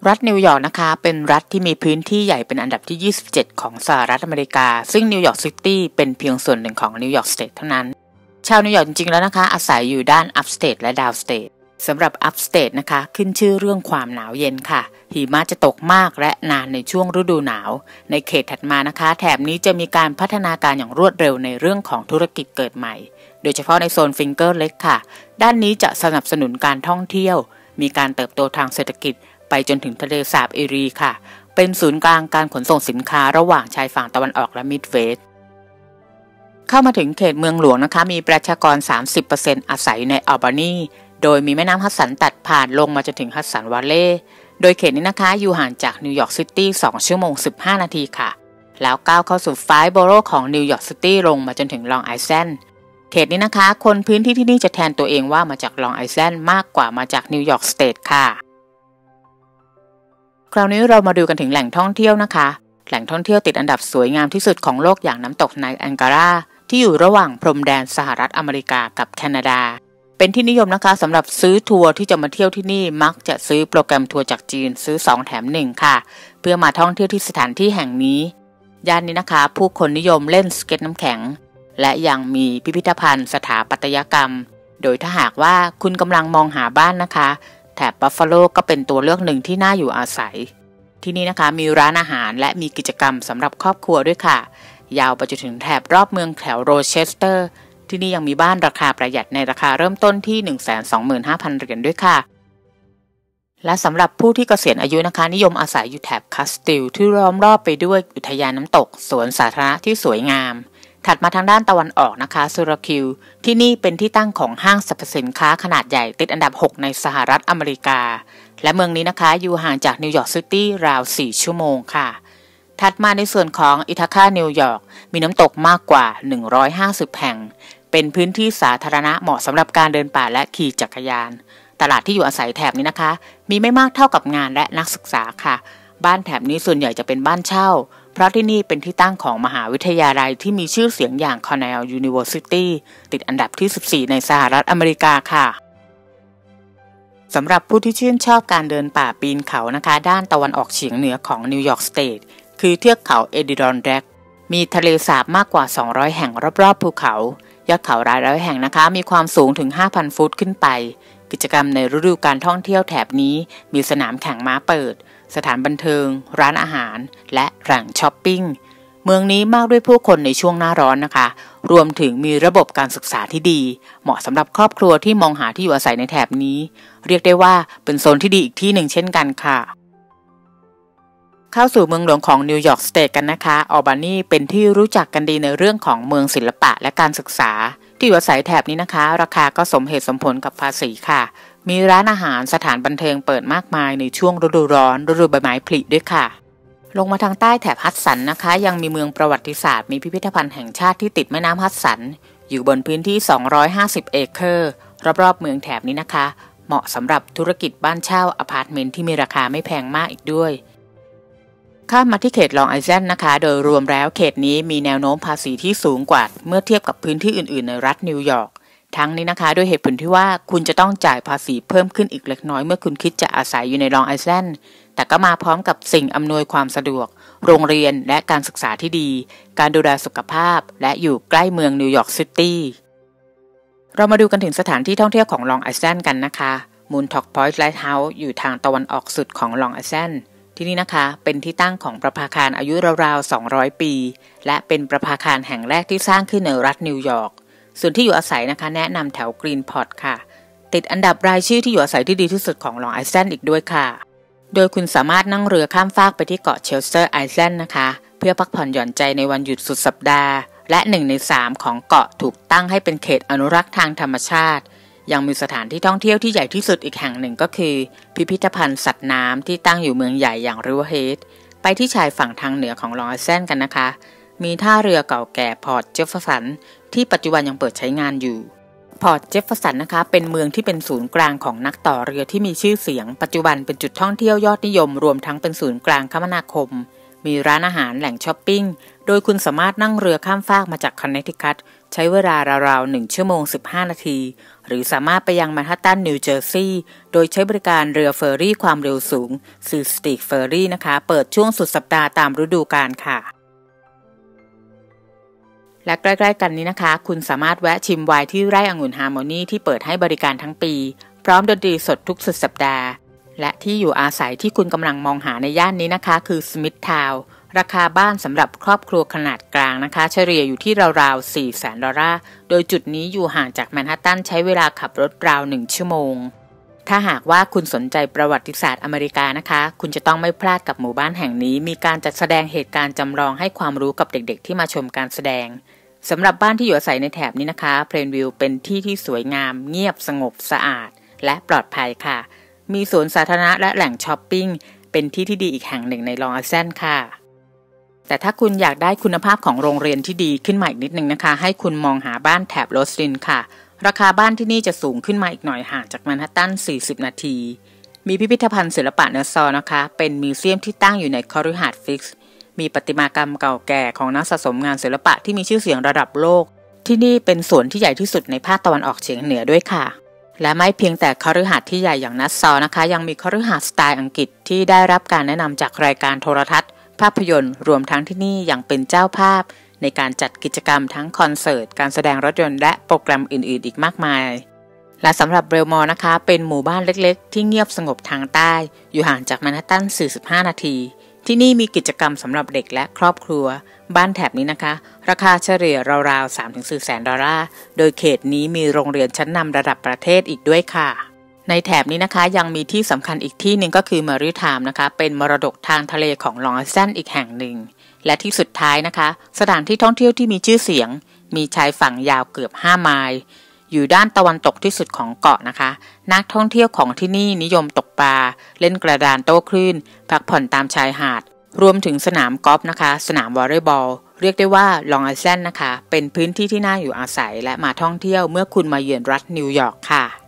รัฐนิวยอร์กนะคะเป็นรัฐที่มีพื้นที่ใหญ่เป็นอันดับที่ 27 ของสหรัฐอเมริกาซึ่งนิวยอร์กซิตี้เป็นเพียงส่วนหนึ่งของนิวยอร์กสเตทเท่านั้นชาวนิวยอร์กจริงๆแล้วนะคะอาศัยอยู่ด้านอัพสเตทและดาวน์สเตทสำหรับอัพสเตทนะคะขึ้นชื่อเรื่องความหนาวเย็นค่ะหิมะจะตกมากและนานในช่วงฤดูหนาวในเขตถัดมานะคะแถบนี้จะมีการพัฒนาการอย่างรวดเร็วในเรื่องของธุรกิจเกิดใหม่โดยเฉพาะในโซนฟิงเกอร์เล็กค่ะด้านนี้จะสนับสนุนการท่องเที่ยวมีการเติบโตทางเศรษฐกิจไปจนถึงทะเลสาบเอรีค่ะเป็นศูนย์กลางการขนส่งสินค้าระหว่างชายฝั่งตะวันออกและมิดเวสต์เข้ามาถึงเขตเมืองหลวงนะคะมีประชากร 30% อาศัยในอัลบานีโดยมีแม่น้ำฮัดสันตัดผ่านลงมาจนถึงฮัดสันวาเลย์โดยเขตนี้นะคะอยู่ห่างจากนิวยอร์กซิตี้2 ชั่วโมง 15 นาทีค่ะแล้วก้าวเข้าสู่ไฟว์บอโรของนิวยอร์กซิตี้ลงมาจนถึงลองไอแลนด์เขตนี้นะคะคนพื้นที่ที่นี่จะแทนตัวเองว่ามาจากลองไอแลนด์มากกว่ามาจากนิวยอร์กสเตทค่ะคราวนี้เรามาดูกันถึงแหล่งท่องเที่ยวนะคะแหล่งท่องเที่ยวติดอันดับสวยงามที่สุดของโลกอย่างน้ำตกไนแองการาที่อยู่ระหว่างพรมแดนสหรัฐอเมริกากับแคนาดาเป็นที่นิยมนะคะสำหรับซื้อทัวร์ที่จะมาเที่ยวที่นี่มักจะซื้อโปรแกรมทัวร์จากจีนซื้อ2แถม1ค่ะเพื่อมาท่องเที่ยวที่สถานที่แห่งนี้ย่านนี้นะคะผู้คนนิยมเล่นสเก็ตน้ำแข็งและยังมีพิพิธภัณฑ์สถาปัตยกรรมโดยถ้าหากว่าคุณกำลังมองหาบ้านนะคะแถบบัฟฟาโลก็เป็นตัวเลือกหนึ่งที่น่าอยู่อาศัยที่นี่นะคะมีร้านอาหารและมีกิจกรรมสำหรับครอบครัวด้วยค่ะยาวไปจนถึงแถบรอบเมืองแถวโรเชสเตอร์ที่นี่ยังมีบ้านราคาประหยัดในราคาเริ่มต้นที่ 125,000 เหรียญด้วยค่ะและสำหรับผู้ที่เกษียณอายุนะคะนิยมอาศัยอยู่แถบคัสติลที่ล้อมรอบไปด้วยอุทยานน้ำตกสวนสาธารณะที่สวยงามถัดมาทางด้านตะวันออกนะคะซูราคิวที่นี่เป็นที่ตั้งของห้างสรรพสินค้าขนาดใหญ่ติดอันดับ 6 ในสหรัฐอเมริกาและเมืองนี้นะคะอยู่ห่างจากนิวยอร์กซิตี้ราว 4 ชั่วโมงค่ะถัดมาในส่วนของอิทาคานิวยอร์กมีน้ำตกมากกว่า150แห่งเป็นพื้นที่สาธารณะเหมาะสำหรับการเดินป่าและขี่จักรยานตลาดที่อยู่อาศัยแถบนี้นะคะมีไม่มากเท่ากับงานและนักศึกษาค่ะบ้านแถบนี้ส่วนใหญ่จะเป็นบ้านเช่าเพราะที่นี่เป็นที่ตั้งของมหาวิทยาลัยที่มีชื่อเสียงอย่าง Cornell University ติดอันดับที่14ในสหรัฐอเมริกาค่ะสำหรับผู้ที่ชื่นชอบการเดินป่าปีนเขานะคะด้านตะวันออกเฉียงเหนือของนิวยอร์กสเตทคือเทือกเขาเอดิรอนแดกมีทะเลสาบมากกว่า200แห่งรอบๆภูเขายอดเขารายร้อยแห่งนะคะมีความสูงถึง 5,000 ฟุตขึ้นไปกิจกรรมในฤดูการท่องเที่ยวแถบนี้มีสนามแข่งม้าเปิดสถานบันเทิงร้านอาหารและแหล่งช้อปปิ้งเมืองนี้มากด้วยผู้คนในช่วงหน้าร้อนนะคะรวมถึงมีระบบการศึกษาที่ดีเหมาะสำหรับครอบครัวที่มองหาที่อยู่อาศัยในแถบนี้เรียกได้ว่าเป็นโซนที่ดีอีกที่หนึ่งเช่นกันค่ะเข้าสู่เมืองหลวงของนิวยอร์กสเตทกันนะคะอัลบานีเป็นที่รู้จักกันดีในเรื่องของเมืองศิลปะและการศึกษาที่อยู่อาศัยแถบนี้นะคะราคาก็สมเหตุสมผลกับภาษีค่ะมีร้านอาหารสถานบันเทิงเปิดมากมายในช่วงฤดูร้อนฤดูใบไม้ผลิด้วยค่ะลงมาทางใต้แถบฮัดสันนะคะยังมีเมืองประวัติศาสตร์มีพิพิธภัณฑ์แห่งชาติที่ติดแม่น้ำฮัดสันอยู่บนพื้นที่250เอเคอร์รอบๆเมืองแถบนี้นะคะเหมาะสำหรับธุรกิจบ้านเช่าอพาร์ตเมนต์ที่มีราคาไม่แพงมากอีกด้วยข้ามมาที่เขตลองไอแลนด์นะคะโดยรวมแล้วเขตนี้มีแนวโน้มภาษีที่สูงกว่าเมื่อเทียบกับพื้นที่อื่นๆในรัฐนิวยอร์กทั้งนี้นะคะด้วยเหตุผลที่ว่าคุณจะต้องจ่ายภาษีเพิ่มขึ้นอีกเล็กน้อยเมื่อคุณคิดจะอาศัยอยู่ในลองไอแลนด์แต่ก็มาพร้อมกับสิ่งอำนวยความสะดวกโรงเรียนและการศึกษาที่ดีการดูแลสุขภาพและอยู่ใกล้เมืองนิวยอร์กซิตี้เรามาดูกันถึงสถานที่ท่องเที่ยวของลองไอแลนด์กันนะคะมูนท็อกพอยต์ไลท์เฮาส์อยู่ทางตะวันออกสุดของลองไอแลนด์ที่นี่นะคะเป็นที่ตั้งของประภาคารอายุราวๆ200ปีและเป็นประภาคารแห่งแรกที่สร้างขึ้นในรัฐนิวยอร์กส่วนที่อยู่อาศัยนะคะแนะนำแถวกรีนพอตค่ะติดอันดับรายชื่อที่อยู่อาศัยที่ดีที่สุดของลองไอแลนด์อีกด้วยค่ะโดยคุณสามารถนั่งเรือข้ามฟากไปที่เกาะเชลสเตอร์ไอแลนด์นะคะเพื่อพักผ่อนหย่อนใจในวันหยุดสุดสัปดาห์และ1 ใน 3ของเกาะถูกตั้งให้เป็นเขตอนุรักษ์ทางธรรมชาติยังมีสถานที่ท่องเที่ยวที่ใหญ่ที่สุดอีกแห่งหนึ่งก็คือพิพิธภัณฑ์สัตว์น้ำที่ตั้งอยู่เมืองใหญ่อย่างริเวอร์เฮดไปที่ชายฝั่งทางเหนือของลองไอแลนด์กันนะคะมีท่าเรือเก่าแก่พอร์ตเจฟเฟอร์สันที่ปัจจุบันยังเปิดใช้งานอยู่พอร์ตเจฟเฟอร์สันนะคะเป็นเมืองที่เป็นศูนย์กลางของนักต่อเรือที่มีชื่อเสียงปัจจุบันเป็นจุดท่องเที่ยวยอดนิยมรวมทั้งเป็นศูนย์กลางคมนาคมมีร้านอาหารแหล่งช้อปปิ้งโดยคุณสามารถนั่งเรือข้ามฟากมาจากคอนเนตทิคัตใช้เวลาราวๆ1 ชั่วโมง 15 นาทีหรือสามารถไปยังแมนฮัตตันนิวเจอร์ซีย์โดยใช้บริการเรือเฟอร์รี่ความเร็วสูงซีสติกเฟอร์รี่นะคะเปิดช่วงสุดสัปดาห์ตามฤดูกาลค่ะและใกล้ๆกันนี้นะคะคุณสามารถแวะชิมไวน์ที่ไร่องุ่นฮาร์โมนีที่เปิดให้บริการทั้งปีพร้อมดนตรีสดทุกสุดสัปดาห์และที่อยู่อาศัยที่คุณกำลังมองหาในย่านนี้นะคะคือสมิธทาวน์ราคาบ้านสำหรับครอบครัวขนาดกลางนะคะเฉลี่ยอยู่ที่ราวๆ$400,000โดยจุดนี้อยู่ห่างจากแมนฮัตตันใช้เวลาขับรถราว1 ชั่วโมงถ้าหากว่าคุณสนใจประวัติศาสตร์อเมริกานะคะคุณจะต้องไม่พลาดกับหมู่บ้านแห่งนี้มีการจัดแสดงเหตุการณ์จำลองให้ความรู้กับเด็กๆที่มาชมการแสดงสำหรับบ้านที่อยู่อาศัยในแถบนี้นะคะเพลนวิลเป็นที่ที่สวยงามเงียบสงบสะอาดและปลอดภัยค่ะมีสวนสาธารณะและแหล่งช้อปปิ้งเป็นที่ที่ดีอีกแห่งหนึ่งในลองไอแลนด์ค่ะแต่ถ้าคุณอยากได้คุณภาพของโรงเรียนที่ดีขึ้นมาอีกนิดนึงนะคะให้คุณมองหาบ้านแถบโรสลินค่ะราคาบ้านที่นี่จะสูงขึ้นมาอีกหน่อยห่างจากแมนฮัตตัน40 นาทีมีพิพิธภัณฑ์ศิลปะเนอร์ซอนะคะเป็นมิวเซียมที่ตั้งอยู่ในคฤหาสน์ฟิกซ์มีประติมากรรมเก่าแก่ของนักสะสมงานศิลปะที่มีชื่อเสียงระดับโลกที่นี่เป็นสวนที่ใหญ่ที่สุดในภาคตะวันออกเฉียงเหนือด้วยค่ะและไม่เพียงแต่คฤหาสน์ที่ใหญ่อย่างนัสซอนะคะยังมีคฤหาสน์สไตล์อังกฤษที่ได้รับการแนะนำจากรายการโทรทัศน์ภาพยนตร์รวมทั้งที่นี่ยังเป็นเจ้าภาพในการจัดกิจกรรมทั้งคอนเสิร์ตการแสดงรถยนต์และโปรแกรมอื่นๆอีกมากมายและสำหรับเบลมอร์นะคะเป็นหมู่บ้านเล็กๆที่เงียบสงบทางใต้อยู่ห่างจากแมนฮัตตัน45 นาทีที่นี่มีกิจกรรมสำหรับเด็กและครอบครัวบ้านแถบนี้นะคะราคาเฉลี่ยราวๆ$3-4 แสนโดยเขตนี้มีโรงเรียนชั้นนำระดับประเทศอีกด้วยค่ะในแถบนี้นะคะยังมีที่สำคัญอีกที่หนึ่งก็คือเมอริไทม์นะคะเป็นมรดกทางทะเลของลองไอแลนด์อีกแห่งหนึ่งและที่สุดท้ายนะคะสถานที่ท่องเที่ยวที่มีชื่อเสียงมีชายฝั่งยาวเกือบ5 ไมล์อยู่ด้านตะวันตกที่สุดของเกาะนะคะนักท่องเที่ยวของที่นี่นิยมตกปลาเล่นกระดานโต้คลื่นพักผ่อนตามชายหาดรวมถึงสนามกอล์ฟนะคะสนามวอลเลย์บอลเรียกได้ว่าลองไอแลนด์นะคะเป็นพื้นที่ที่น่าอยู่อาศัยและมาท่องเที่ยวเมื่อคุณมาเยือนรัฐนิวยอร์กค่ะ